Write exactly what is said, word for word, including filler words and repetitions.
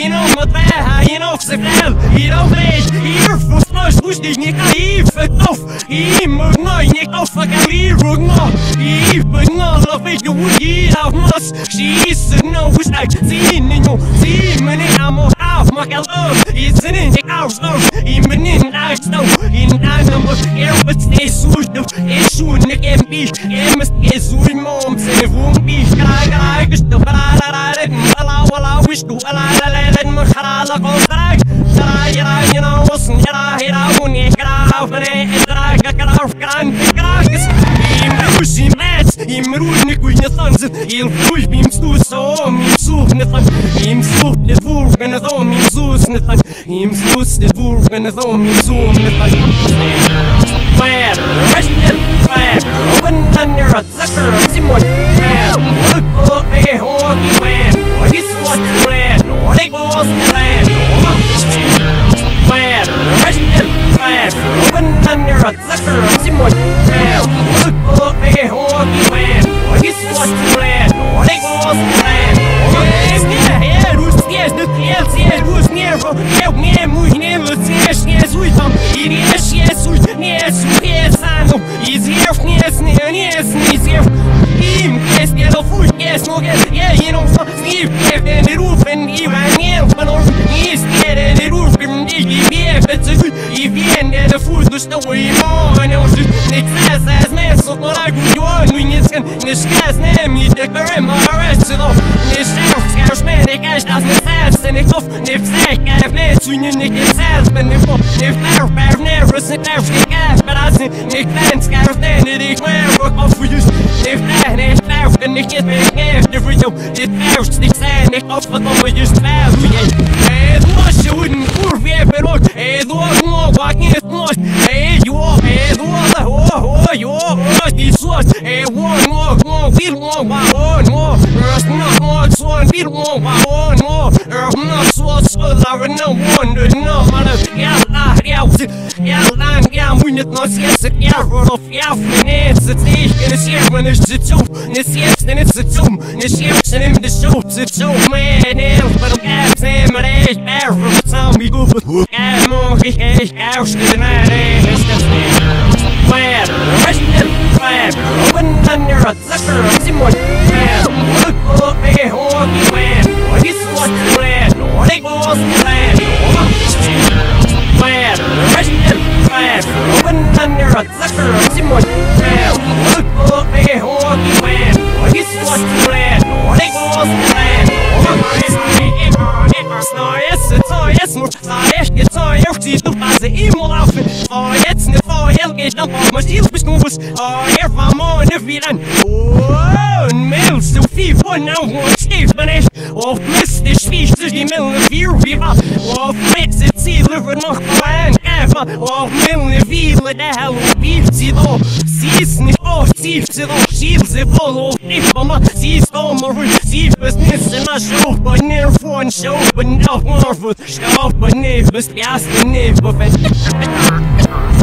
you know, my bad, you know, se fel, you know, već, hier voor sluis, moest ik niet hier verkoop, hier moet nooit niet afvakken, hier ook nog, hier ben nog, weet je hoe je af mas, schießen, nou, hoe sta ik, zien, en joh, zien, meneer, allemaal af, mag ik af, je zin in, ik afsloot, je ben in, uitstoot, in een maar, er wordt steeds zoet, ik zoen, ik heb bies, ik mist, ik zoen, mom, ze voelen bies, graag, graag, gestopt, graag, graag, wala, wala, wish to, wala, wala, maar graag, graag, graag, graag, you know, what's in graag, graag, wanneer, graag, wanneer, graag, graag, graag, graag, im rush, im mats, im rush, ne kuj, sanzen, il rush, im stus, om, im such, ne fan, im such, ne vurg, ne om, im sus, ne fan, im sus, ne vurg, ne om, im zoom, ne fan. Fire, rush, and fire, open under a sucker, Simon, fire, look up a hockey man, what is what you ran, what it was the land, fire, rush, and fire, open under a sucker, Simon, fire, look up a hockey man, what is what you ran, what it was the land, yeah, who's yes, the yes, yeah, who's near from help me, who's never yes, yes, we come, yes, yes, who's yes, yes, I know, he's here, yes, yes, he's here, him, yes, get a foot, yes, no, yes, yeah, you know, Steve, yeah, and the roof, and he ran here, but on, he's dead, and the roof, and he, yeah, but it's good, if he and the food, the story, more, and I was just, it's as, as, man, so what I could do, when it's in the sky's name, he's the current, my rest, so, this house, scares me, the cash doesn't pass, and it's off, if they can't match, when you nick his ass, but if, if they're bad, never sit there, the gas, but I see, Nick Van, scares, then it is where work off for you, if that is fair, then they get me, if the real, it fails, the sand, they off for the way you spell, yeah, what you wouldn't, poor, yeah, but look, hey, the one more, walking it, hey, you are, hey, the one, oh, oh, you are, oh, this was, hey, one more, more, feel more, one more, there's not more, one, feel more, one more, there's not so, so, I no wonder, no, matter, yeah, yeah, yeah, yeah, yeah, we need not see it, yeah, roll off, yeah, minutes, it's eight, and it's here when it's the two, it's yes, and it's a two, it's yes, and in the show, it's two, man, and but I'm gas, and my age, bear from the time we go, but I'm more, he's out, and I it's the fire, rush, and fire, open under a sucker, Simon, fire, look up a hockey man, what is what you ran, what it was the land, fire, rush, and fire, open under a sucker, Simon, fire, look up a hockey man, what is what you ran, what it was the land, Snor jest, co jest, mur, znajesz, nie co jest, gdzieś do bazy i mulafy, o jest, nie to jest, gdzieś tam pomóż, i lubisz nubus, o jest, wam o, nie wilan, o, mil, so fi, wo, now, wo, Steve, man ist, o, mist, die Schwiech, sich die Mil, ne, vier, wie war, o, flitz, die Ziele, wird noch klein, Eva, o, Mil, ne, Wiele, der Hell, wie, sie do, sie ist nicht, o, sie, sie do, schiel, sie wohl, o, ich, mama, sie ist, o, marin, sie, bis nicht, in der Show, bei near, von Show, but now, more, stop, but never, best, yes, never, but